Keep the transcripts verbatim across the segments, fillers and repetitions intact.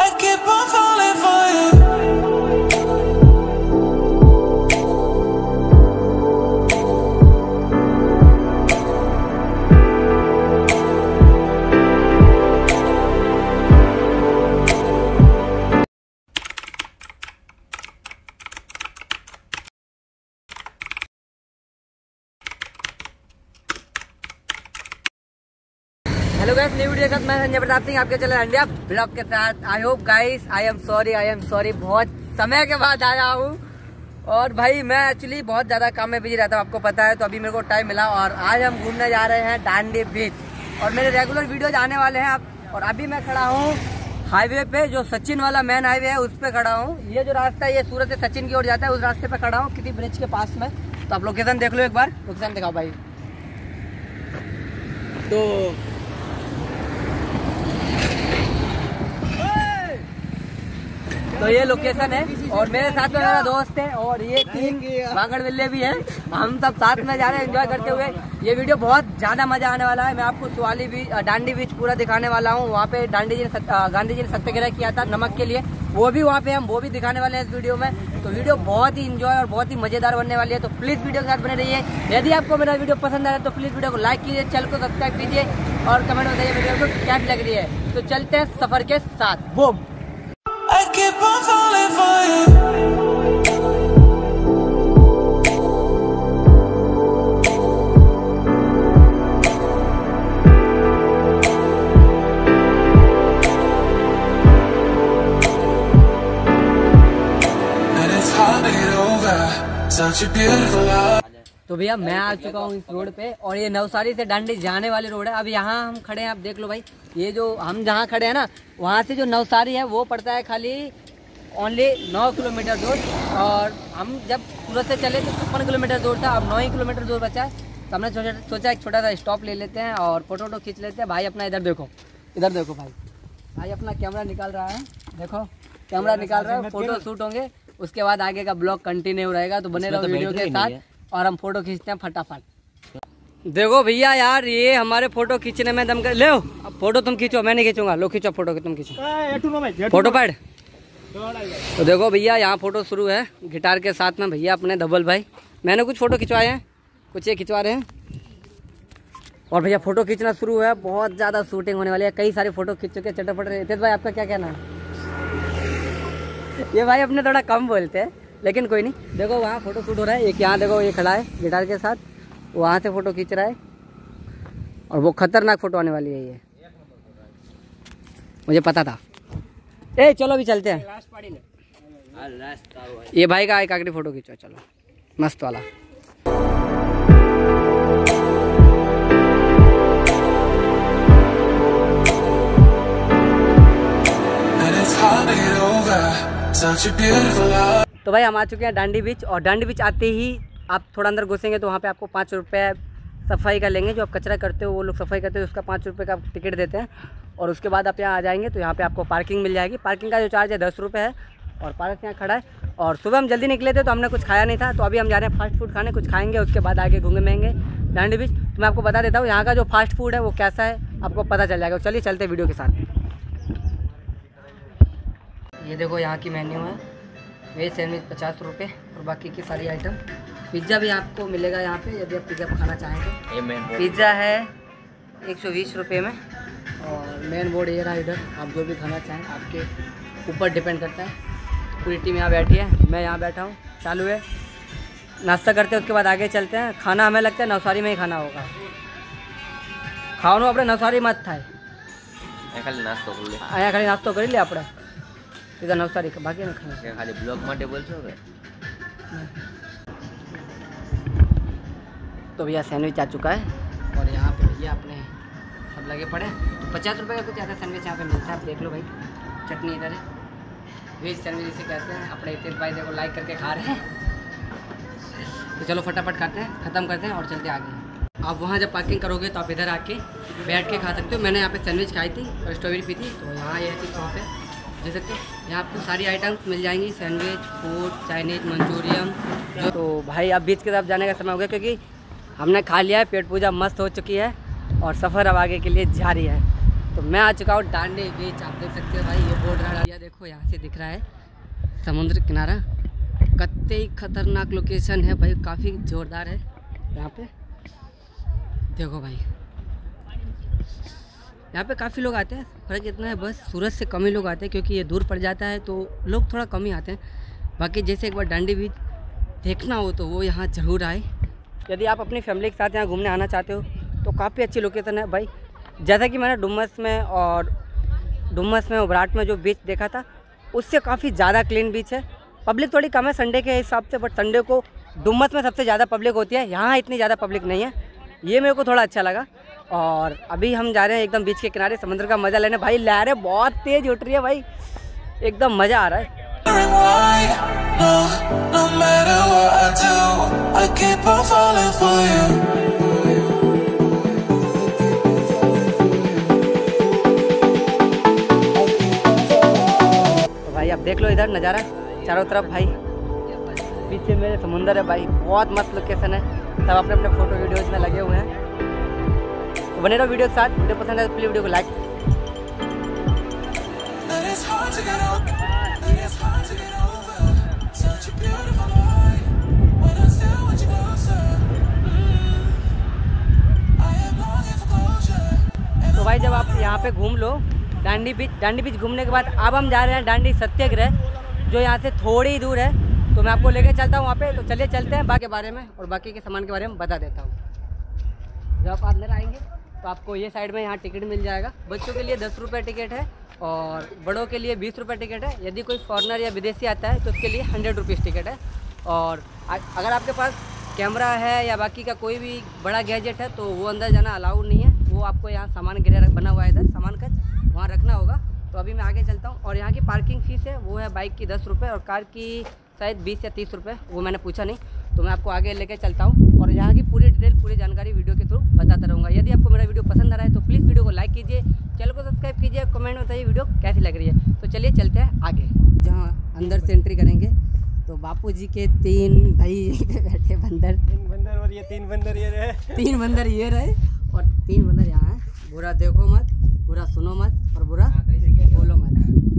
keep on falling for you. Hello guys, new video के साथ मैं संजय प्रताप सिंह आपके चैनल इंडिया ब्लॉग के साथ। I hope guys, I am sorry I am sorry बहुत समय के बाद आया हूँ। और भाई मैं एक्चुअली बहुत ज़्यादा काम में बिजी रहता हूँ, आपको पता है। तो अभी मेरे को टाइम मिला और आज हम घूमने जा रहे हैं दांडी बीच। और मेरे रेगुलर वीडियोज आने वाले हैं आप। और अभी मैं खड़ा हूँ हाईवे पे, जो सचिन वाला मेन हाईवे है उस पर खड़ा हूँ। ये जो रास्ता है ये सूरत से सचिन की ओर जाता है, उस रास्ते पे खड़ा हूँ किसी ब्रिज के पास में। तो आप लोकेशन देख लो एक बार, लोकेशन दिखाओ भाई। तो तो ये लोकेशन है और मेरे साथ में मेरा दोस्त है और ये तीन बांगड़ बिल्ले भी हैं। हम सब साथ में जा रहे हैं एंजॉय करते हुए। ये वीडियो बहुत ज़्यादा मजा आने वाला है। मैं आपको सुवाली बीच, दांडी बीच पूरा दिखाने वाला हूँ। वहाँ पे दांडी जी ने गांधी जी ने सत्याग्रह किया था नमक के लिए, वो भी वहाँ पे हम वो भी दिखाने वाले हैं इस वीडियो में। तो वीडियो बहुत ही इंजॉय और बहुत ही मजेदार बनने वाली है। तो प्लीज़ वीडियो के साथ बने रहिए। यदि आपको मेरा वीडियो पसंद आ रहा है तो प्लीज़ वीडियो को लाइक कीजिए, चैनल को सब्सक्राइब कीजिए और कमेंट बताइए वीडियो को कैसी लग रही है। तो चलते हैं सफर के साथ। Boom. I keep on falling for you. And it's hard to get over such a beautiful love. तो भैया मैं आ चुका हूँ इस रोड पे और ये नवसारी से दांडी जाने वाली रोड है। अब यहाँ हम खड़े हैं, आप देख लो भाई। ये जो हम जहाँ खड़े हैं ना, वहाँ से जो नवसारी है वो पड़ता है खाली ओनली नौ किलोमीटर दूर। और हम जब सूरत से चले तो छप्पन किलोमीटर दूर था, अब नौ ही किलोमीटर दूर बचा है। तो हमने सोचा सोचा एक छोटा सा स्टॉप ले लेते हैं और फोटो वोटो खींच लेते हैं। भाई अपना इधर देखो, इधर देखो भाई। भाई अपना कैमरा निकाल रहा है, देखो कैमरा निकाल रहा है, फोटो शूट होंगे। उसके बाद आगे का ब्लॉग कंटिन्यू रहेगा, तो बने रहो वीडियो के साथ और हम फोटो खींचते हैं फटाफट। देखो भैया यार, ये हमारे फोटो खींचने में दम कर ले। अब फोटो तुम खींचो, मैं नहीं खींचूंगा। लो खींचो फोटो, तुम खींचो फोटो पैड। तो देखो भैया यहाँ फोटो शुरू है गिटार के साथ में भैया अपने धवल भाई। मैंने कुछ फोटो खिंचवाए हैं, कुछ ये खिंचवा रहे हैं। और भैया फोटो खींचना शुरू है, बहुत ज़्यादा शूटिंग होने वाली है। कई सारे फोटो खींच चुके, चटपट रहे। तेज भाई आपका क्या कहना है? ये भाई अपने थोड़ा कम बोलते हैं लेकिन कोई नहीं। देखो वहाँ फोटो शूट हो रहा है। एक यहाँ देखो ये खड़ा है गिटार के साथ, वहाँ से फोटो खींच रहा है और वो खतरनाक फोटो आने वाली है। ये मुझे पता था। ए चलो अभी चलते हैं। ये भाई का एक आखिरी फोटो खींचो, चलो मस्त वाला। तो भाई हम आ चुके हैं दांडी बीच। और दांडी बीच आते ही आप थोड़ा अंदर घुसेंगे तो वहाँ पे आपको पाँच रुपये सफाई का लेंगे। जो आप कचरा करते हो वो लोग सफाई करते हैं, उसका पाँच रुपये का टिकट देते हैं। और उसके बाद आप यहाँ आ जाएंगे तो यहाँ पे आपको पार्किंग मिल जाएगी। पार्किंग का जो चार्ज है दस रुपये है। और पार्क यहाँ खड़ा है। और सुबह हम जल्दी निकले थे तो हमने कुछ खाया नहीं था, तो अभी हम जा रहे हैं फास्ट फूड खाने, कुछ खाएंगे। उसके बाद आगे घूमेंगे दांडी बीच। तो मैं आपको बता देता हूँ यहाँ का जो फास्ट फूड है वो कैसा है, आपको पता चल जाएगा। चलिए चलते वीडियो के साथ। ये देखो यहाँ की मेन्यू है। वेज सैंडविच पचास रुपये और बाकी की सारी आइटम। पिज़्ज़ा भी आपको मिलेगा यहाँ पे, यदि आप पिज़्ज़ा खाना चाहेंगे। पिज़्ज़ा है एक सौ बीस रुपये में। और मेन बोर्ड ये रहा इधर, आप जो भी खाना चाहें आपके ऊपर डिपेंड करता है। पूरी टीम यहाँ बैठी है, मैं यहाँ बैठा हूँ, चालू है। नाश्ता करते हैं, उसके बाद आगे चलते हैं। खाना हमें लगता है नवसारी में ही खाना होगा। खाओ नो अपने नवसारी मत था खाली नास्तो कर ले आया खाली नास्तो कर ले આપણે सीधा नवसारी का बाकी में खाना खाली ब्लॉग માટે બોલશો કે। तो भैया सैंडविच आ चुका है और यहाँ पे भैया अपने सब लगे पड़े। तो पचास रुपये का कुछ ऐसा सैंडविच यहाँ पे मिलता है, आप देख लो भाई। चटनी इधर है, वेज सैंडविच इसे कहते हैं। अपने तेज भाई देखो लाइक करके खा रहे हैं। तो चलो फटाफट खाते हैं, ख़त्म करते हैं और चलते आगे। आप वहाँ जब पार्किंग करोगे तो आप इधर आके बैठ के खा सकते हो। मैंने यहाँ पे सैंडविच खाई थी और स्ट्रॉबेरी पी थी। तो यहाँ ये चीज़ वहाँ पे दे सकते हो। यहाँ आपको सारी आइटम्स मिल जाएंगी, सैंडविच, फूड, चाइनीज, मंचूरियन। तो भाई अब बीच की तरफ जाने का समय हो गया क्योंकि हमने खा लिया है, पेट पूजा मस्त हो चुकी है और सफ़र अब आगे के लिए जारी है। तो मैं आ चुका हूँ डांडी बीच। आप देख सकते हो भाई, ये बोर्ड रहा, देखो यहाँ से दिख रहा है समुद्र किनारा। कतई खतरनाक लोकेशन है भाई, काफ़ी ज़ोरदार है यहाँ पे। देखो भाई यहाँ पे काफ़ी लोग आते हैं, फ़र्क इतना है बस सूरत से कम ही लोग आते हैं, क्योंकि ये दूर पड़ जाता है तो लोग थोड़ा कम ही आते हैं। बाकी जैसे एक बार डांडी बीच देखना हो तो वो यहाँ ज़रूर आए। यदि आप अपनी फैमिली के साथ यहाँ घूमने आना चाहते हो तो काफ़ी अच्छी लोकेशन है भाई। जैसा कि मैंने डुमस में और डुमस में उबराट में जो बीच देखा था उससे काफ़ी ज़्यादा क्लीन बीच है। पब्लिक थोड़ी कम है संडे के हिसाब से, बट संडे को डुमस में सबसे ज़्यादा पब्लिक होती है, यहाँ इतनी ज़्यादा पब्लिक नहीं है। ये मेरे को थोड़ा अच्छा लगा। और अभी हम जा रहे हैं एकदम बीच के किनारे समुद्र का मज़ा लेने। भाई लहरें बहुत तेज़ उठ रही है भाई, एकदम मज़ा आ रहा है। तो भाई आप देख लो इधर नज़ारा चारों तरफ भाई, पीछे मेरे समुंदर है भाई, बहुत मस्त लोकेशन है। सब अपने अपने फोटो वीडियोज में लगे हुए हैं। तो बने रहो वीडियो के साथ। वीडियो पसंद है तो प्लीज़ वीडियो को लाइक। तो भाई जब आप यहाँ पे घूम लो डांडी बीच, डांडी बीच घूमने के बाद अब हम जा रहे हैं डांडी सत्याग्रह, जो यहाँ से थोड़ी ही दूर है। तो मैं आपको लेके चलता हूँ वहाँ पे। तो चलिए चलते हैं, बाकी बारे में और बाकी के सामान के बारे में बता देता हूँ। जब आप अंदर आएंगे तो आपको ये साइड में यहाँ टिकट मिल जाएगा। बच्चों के लिए दस रुपये टिकट है और बड़ों के लिए बीस रुपये टिकट है। यदि कोई फॉरेनर या विदेशी आता है तो उसके लिए हंड्रेड रुपीज़ टिकट है। और अगर आपके पास कैमरा है या बाकी का कोई भी बड़ा गैजेट है तो वो अंदर जाना अलाउ नहीं है। वो आपको यहाँ सामान गिरा बना हुआ है इधर सामान का, वहाँ रखना होगा। तो अभी मैं आगे चलता हूँ। और यहाँ की पार्किंग फ़ीस है वो है बाइक की दस रुपये और कार की शायद बीस या तीस रुपये, वो मैंने पूछा नहीं। तो मैं आपको आगे लेके चलता हूँ और यहाँ की पूरी डिटेल पूरी जानकारी वीडियो के थ्रू बताता रहूँगा। यदि आपको मेरा वीडियो पसंद आ रहा है तो प्लीज़ वीडियो को लाइक कीजिए, चैनल को सब्सक्राइब कीजिए, कमेंट में बताइए वीडियो कैसी लग रही है। तो चलिए चलते हैं आगे। जहाँ अंदर से एंट्री करेंगे तो बापू जी के तीन भाई यहीं पे बैठे बंदर, तीन बंदर और ये तीन बंदर ये रहे तीन बंदर ये रहे और तीन बंदर यहाँ हैं। बुरा देखो मत, बुरा सुनो मत और बुरा बोलो मत।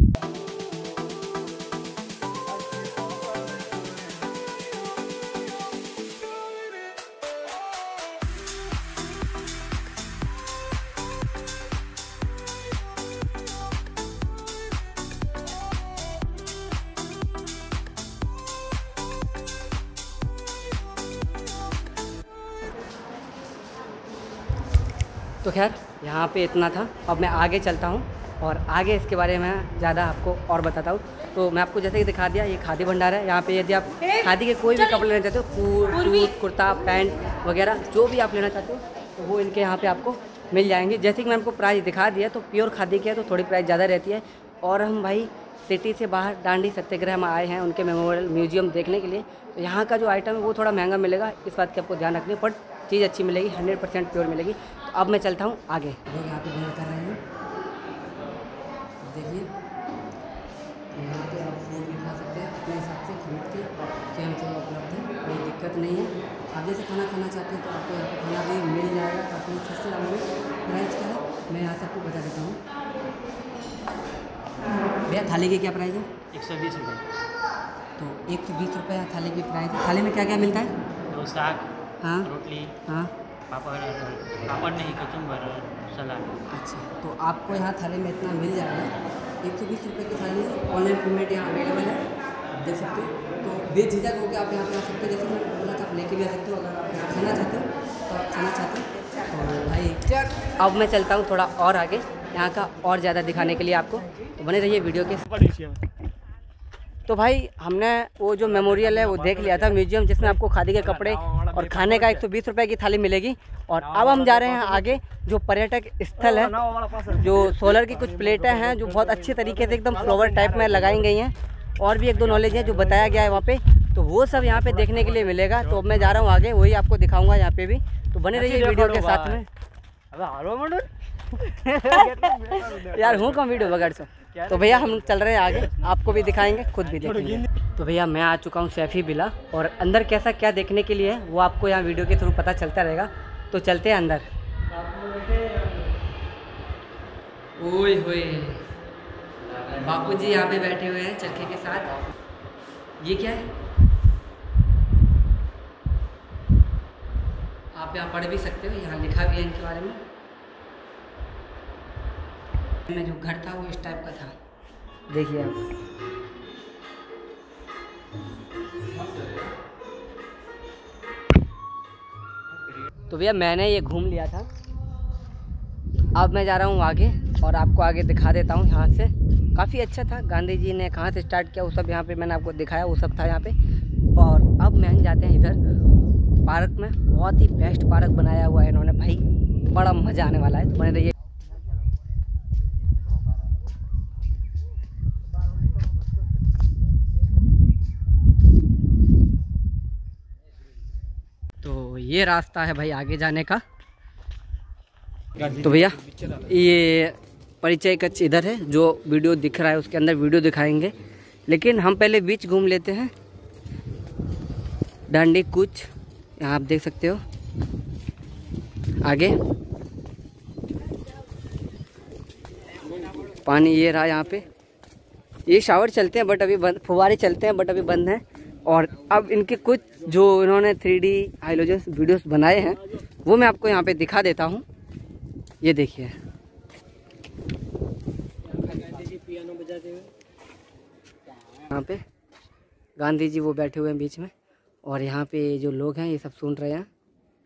तो खैर यहाँ पे इतना था। अब मैं आगे चलता हूँ और आगे इसके बारे में ज़्यादा आपको और बताता हूँ। तो मैं आपको जैसे कि दिखा दिया, ये खादी भंडार है। यहाँ पे यदि आप खादी के कोई भी कपड़े लेना चाहते हो, सूट कुर्ता पैंट वगैरह जो भी आप लेना चाहते हो तो वो इनके यहाँ पे आपको मिल जाएंगे। जैसे कि मैं आपको प्राइस दिखा दिया, तो प्योर खादी के है तो थोड़ी प्राइस ज़्यादा रहती है। और हम भाई सिटी से बाहर डांडी सत्याग्रह हम आए हैं उनके मेमोरियल म्यूजियम देखने के लिए। तो यहाँ का जो आइटम है वो थोड़ा महंगा मिलेगा, इस बात की आपको ध्यान रखनी है, बट चीज़ अच्छी मिलेगी, हंड्रेड परसेंट प्योर मिलेगी। तो अब मैं चलता हूँ आगे। लोग यहाँ पे भेड़ कर रहे हैं, देखिए यहाँ पे आप फूड भी खा सकते हैं अपने हिसाब से खरीद के, क्या हमसे उपलब्ध है, कोई दिक्कत नहीं है। आप जैसे खाना खाना चाहते हैं तो आपको यहाँ पे खाना भी मिल जाएगा काफ़ी सस्ते दाम में। प्राइस क्या है मैं यहाँ से आपको बता देता हूँ। भैया थाली की क्या प्राइस है? एक सौ बीस रुपये। तो एक सौ बीस रुपये थाली की प्राइस है। थाली में क्या क्या मिलता है? दो साग, हाँ रोटली, हाँ पापड़, पापड़ नहीं कचुम्बर, सलाद। अच्छा, तो आपको यहाँ थाली में इतना मिल जाएगा। एक सौ बीस रुपये की थाली है, ऑनलाइन पेमेंट यहाँ अवेलेबल है, देख सकते हो। तो बेझिझक होकर आप यहाँ पे आ सकते हो। जैसे मैं बोला था आप लेके भी आ सकते हो, अगर आप यहाँ खाना चाहते हो तो आप खाना चाहते हो। तो भाई अब मैं चलता हूँ थोड़ा और आगे, यहाँ का और ज़्यादा दिखाने के लिए आपको। तो बने रहिए वीडियो के। तो भाई हमने वो जो मेमोरियल है वो देख लिया था, म्यूजियम, जिसमें आपको खादी के कपड़े और खाने का एक सौ बीस रुपये की थाली मिलेगी। और अब हम जा रहे हैं आगे, जो पर्यटक स्थल है, जो सोलर की कुछ प्लेटें हैं जो बहुत अच्छे तरीके से एकदम फ्लावर टाइप में लगाई गई हैं, और भी एक दो नॉलेज है जो बताया गया है वहाँ पे, तो वो सब यहाँ पे देखने के लिए मिलेगा। तो अब मैं जा रहा हूँ आगे, वही आपको दिखाऊंगा यहाँ पे भी। तो बने रहिए वीडियो के साथ में। यार हूँ कम वीडियो बगैर से। तो भैया हम चल रहे हैं आगे, आपको भी दिखाएंगे, खुद भी देखेंगे। तो भैया मैं आ चुका हूँ सैफी विला, और अंदर कैसा क्या देखने के लिए है वो आपको यहाँ वीडियो के थ्रू पता चलता रहेगा। तो चलते हैं अंदर। ओए होए, बापूजी यहाँ पे बैठे हुए हैं चरखे के साथ। ये क्या है? आप यहाँ पढ़ भी सकते हो, यहाँ लिखा भी है इनके बारे में। में जो घर था वो इस टाइप का था, देखिए आप। तो भैया मैंने ये घूम लिया था, अब मैं जा रहा हूँ आगे और आपको आगे दिखा देता हूँ। यहाँ से काफ़ी अच्छा था, गांधी जी ने कहाँ से स्टार्ट किया वो सब यहाँ पे मैंने आपको दिखाया, वो सब था यहाँ पे। और अब मैं जाते हैं इधर पार्क में, बहुत ही बेस्ट पार्क बनाया हुआ है इन्होंने भाई, बड़ा मज़ा आने वाला है, तो बने रहिए। तो ये रास्ता है भाई आगे जाने का। तो भैया ये परिचय कक्ष इधर है, जो वीडियो दिख रहा है उसके अंदर वीडियो दिखाएंगे, लेकिन हम पहले बीच घूम लेते हैं। डांडी कुछ यहाँ आप देख सकते हो आगे पानी ये रहा यहाँ पे। ये शावर चलते हैं बट अभी बंद, फुवारे चलते हैं बट अभी बंद हैं। और अब इनके कुछ जो इन्होंने थ्री डी हाइलोजन वीडियोस बनाए हैं वो मैं आपको यहाँ पे दिखा देता हूँ। ये देखिए यहाँ पे गांधी जी वो बैठे हुए हैं बीच में, और यहाँ पे जो लोग हैं ये सब सुन रहे हैं।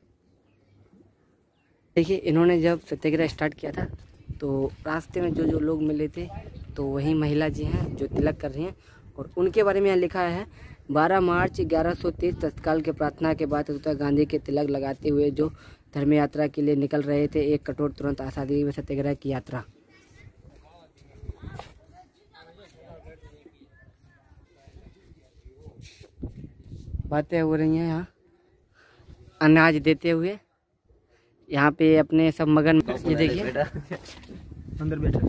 देखिए इन्होंने जब सत्याग्रह स्टार्ट किया था तो रास्ते में जो जो लोग मिले थे तो वही महिला जी हैं जो तिलक कर रही हैं, और उनके बारे में यहाँ लिखा है बारह मार्च ग्यारह सौ तीस तत्काल के प्रार्थना के बाद तथा गांधी के तिलक लगाते हुए जो धर्म यात्रा के लिए निकल रहे थे, एक कठोर तुरंत आज़ादी व सत्याग्रह की यात्रा। बातें हो रही हैं यहाँ अनाज देते हुए, यहाँ पे अपने सब मगन। ये देखिए अंदर बैठे,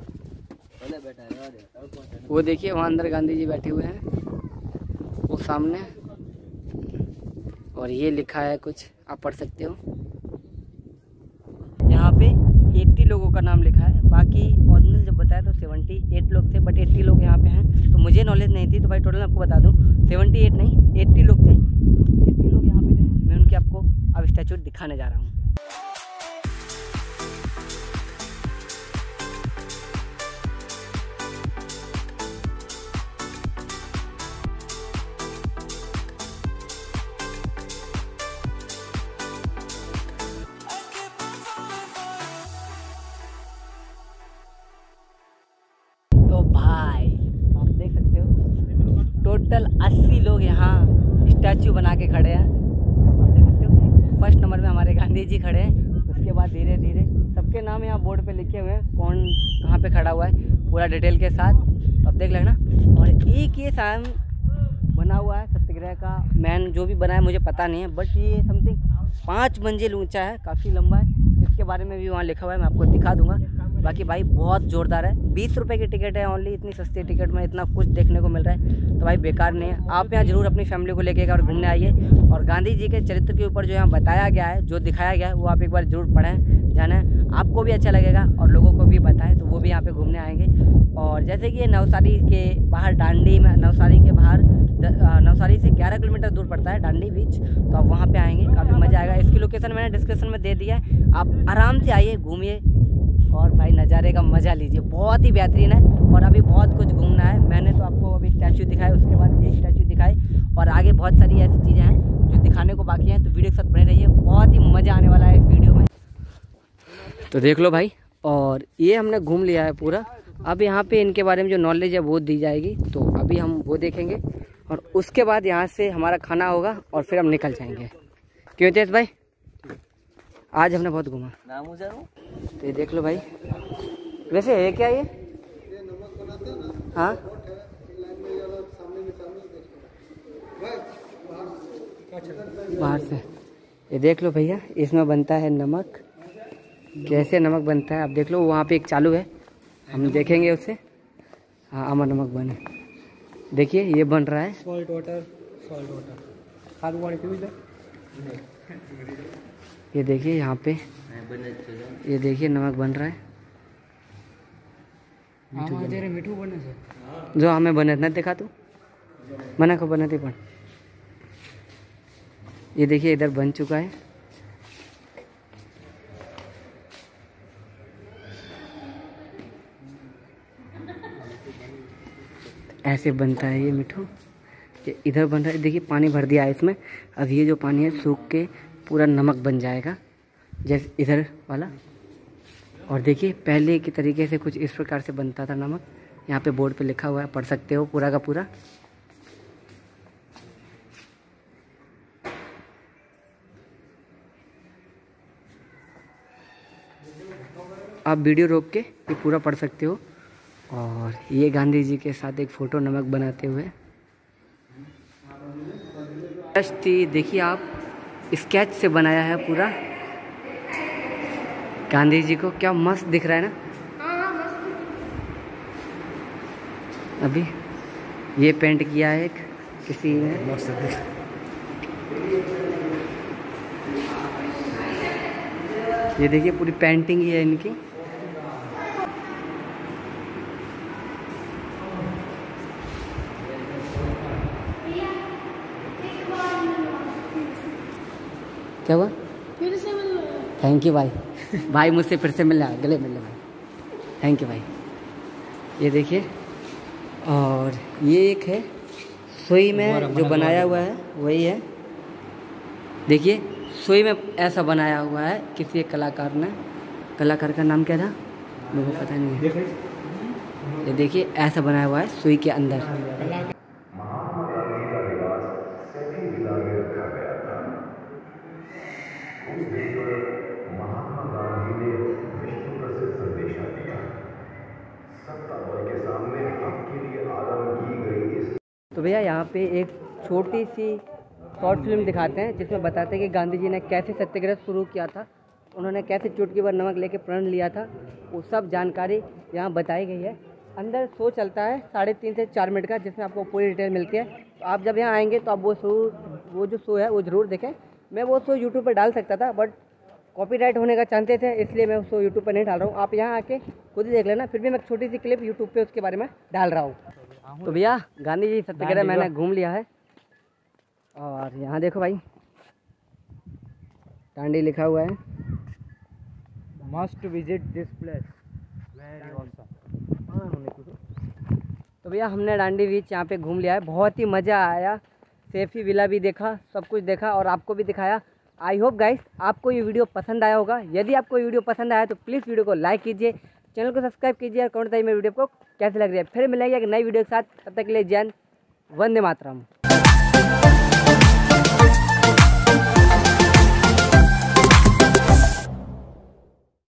वो देखिए वहाँ अंदर गांधी जी बैठे हुए हैं वो सामने, और ये लिखा है कुछ आप पढ़ सकते हो। यहाँ पे अस्सी लोगों का नाम लिखा है, बाकी ओरिजिनल जब बताया तो अठहत्तर लोग थे, बट अस्सी लोग यहाँ पे हैं, तो मुझे नॉलेज नहीं थी, तो भाई टोटल आपको बता दूँ अठहत्तर नहीं अस्सी लोग थे। अस्सी लोग यहाँ पे जो है मैं उनके आपको अब स्टैचू दिखाने जा रहा हूँ। तो भाई आप देख सकते हो टोटल अस्सी लोग यहाँ स्टैचू बना के खड़े हैं, आप देख सकते हो। फर्स्ट नंबर में हमारे गांधी जी खड़े हैं, उसके बाद धीरे धीरे सबके नाम यहाँ बोर्ड पे लिखे हुए हैं, कौन कहाँ पे खड़ा हुआ है पूरा डिटेल के साथ, तो आप देख लेना। और एक ये साइन बना हुआ है सत्याग्रह का, मैन जो भी बना है मुझे पता नहीं है, बट ये समथिंग पाँच मंजिल ऊँचा है, काफ़ी लंबा है, इसके बारे में भी वहाँ लिखा हुआ है, मैं आपको दिखा दूँगा। बाकी भाई बहुत ज़ोरदार है, बीस रुपए की टिकट है ओनली, इतनी सस्ती टिकट में इतना कुछ देखने को मिल रहा है, तो भाई बेकार नहीं है। आप यहाँ ज़रूर अपनी फैमिली को लेके और घूमने आइए, और गांधी जी के चरित्र के ऊपर जो यहाँ बताया गया है, जो दिखाया गया है, वो आप एक बार ज़रूर पढ़ें, जाना आपको भी अच्छा लगेगा और लोगों को भी बताएं, तो वो भी यहाँ पे घूमने आएंगे। और जैसे कि ये नवसारी के बाहर डांडी में, नवसारी के बाहर नवसारी से ग्यारह किलोमीटर दूर पड़ता है डांडी बीच, तो आप वहाँ पे आएंगे, काफ़ी मज़ा आएगा। इसकी लोकेशन मैंने डिस्क्रिप्शन में दे दिया है, आप आराम से आइए, घूमिए और भाई नज़ारे का मज़ा लीजिए, बहुत ही बेहतरीन है। और अभी बहुत कुछ घूमना है, मैंने तो आपको अभी स्टैचू दिखाया, उसके बाद ये स्टैचू दिखाई, और आगे बहुत सारी ऐसी चीज़ें हैं जो दिखाने को बाकी हैं, तो वीडियो के साथ बने रहिए, बहुत ही मज़ा आने वाला है इस वीडियो में। तो देख लो भाई, और ये हमने घूम लिया है पूरा, अब यहाँ पे इनके बारे में जो नॉलेज है वो दी जाएगी, तो अभी हम वो देखेंगे, और उसके बाद यहाँ से हमारा खाना होगा और फिर हम निकल जाएंगे। क्यों तेज भाई, आज हमने बहुत घूमा। तो ये देख लो भाई, वैसे है क्या ये? हाँ बाहर से, ये देख लो भैया, इसमें बनता है नमक, कैसे नमक बनता है आप देख लो, वहाँ पे एक चालू है, हम देखेंगे उससे। हाँ अमर नमक बने, देखिए ये बन रहा है, सॉल्ट वाटर, सॉल्ट वाटर, खाद वाटर, ये देखिए यहाँ पे, ये देखिए नमक बन रहा है, मीठू बने जो हमें बने ना देखा तू मना को बने थे पण ये देखिए इधर बन चुका है। ऐसे बनता है ये मिठू, ये इधर बन रहा है। देखिए पानी भर दिया है इसमें, अब ये जो पानी है सूख के पूरा नमक बन जाएगा जैसे इधर वाला। और देखिए पहले के तरीके से कुछ इस प्रकार से बनता था नमक। यहाँ पे बोर्ड पे लिखा हुआ है, पढ़ सकते हो पूरा का पूरा। आप वीडियो रोक के ये पूरा पढ़ सकते हो। और ये गांधी जी के साथ एक फ़ोटो नमक बनाते हुए जस्ट देखिए आप स्केच से बनाया है पूरा गांधी जी को। क्या मस्त दिख रहा है ना। अभी ये पेंट किया है एक किसी ने। ये देखिए पूरी पेंटिंग ही है इनकी। क्या हुआ? फिर से मिल रहा। थैंक यू भाई। भाई मुझसे फिर से मिलना, गले मिलने भाई। थैंक यू भाई। ये देखिए और ये एक है सुई में जो बनाया हुआ है वही है। देखिए सुई में ऐसा बनाया हुआ है किसी एक कलाकार ने। कलाकार का नाम क्या था मुझे पता नहीं है। ये देखिए ऐसा बनाया हुआ है सुई के अंदर। महात्मा गांधी ने विश्व प्रसिद्ध संदेशा दिया, सत्ता बल के सामने हक के लिए आरंभ की गई इस। तो भैया यहाँ पे एक छोटी सी शॉर्ट फिल्म दिखाते हैं जिसमें बताते हैं कि गांधी जी ने कैसे सत्याग्रह शुरू किया था, उन्होंने कैसे चुटकी भर नमक लेके प्रण लिया था, वो सब जानकारी यहाँ बताई गई है। अंदर शो चलता है साढ़े तीन से चार मिनट का जिसमें आपको पूरी डिटेल मिलती है। तो आप जब यहाँ आएंगे तो आप वो शो वो जो शो है वो ज़रूर देखें। मैं वो शो यूट्यूब पर डाल सकता था बट कॉपीराइट होने का चांसेस है, इसलिए मैं उसको यूट्यूब पर नहीं डाल रहा हूँ। आप यहाँ आके खुद ही देख लेना। फिर भी मैं छोटी सी क्लिप यूट्यूब पे उसके बारे में डाल रहा हूँ। तो भैया गांधी जी सत्याग्रह मैंने घूम लिया है। और यहाँ देखो भाई डांडी लिखा हुआ है, must visit this place very awesome. तो भैया हमने डांडी बीच यहाँ पे घूम लिया है, बहुत ही मज़ा आया। सेफी विला भी देखा, सब कुछ देखा और आपको भी दिखाया। आई होप गाइस आपको ये वीडियो पसंद आया होगा। यदि आपको ये वीडियो पसंद आया तो प्लीज़ वीडियो को लाइक कीजिए, चैनल को सब्सक्राइब कीजिए और कमेंट बताइए मेरी वीडियो को कैसे लग रही है। फिर मिलेंगे एक नई वीडियो के साथ, तब तक के लिए जय हिंद, वंदे मातरम।